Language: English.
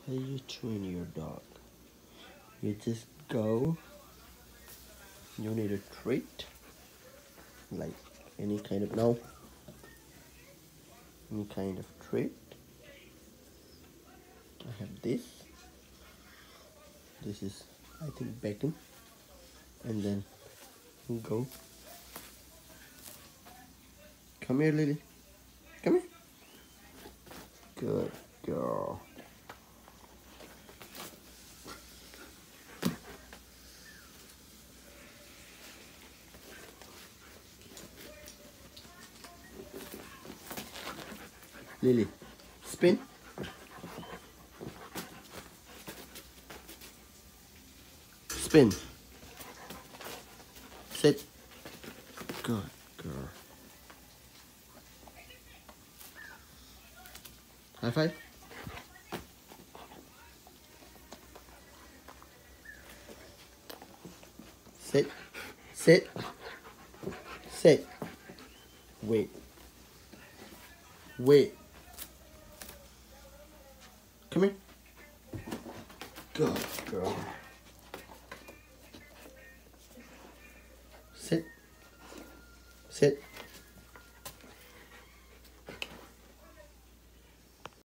How you train your dog? You just go. You need a treat, like any kind of any kind of treat. I have this. This is, I think, bacon, and then go. Come here, Lily. Come here. Good girl. Lily, spin. Spin. Sit. Good girl. High five. Sit. Sit. Sit. Wait. Wait. Come here. Good girl. Sit. Sit.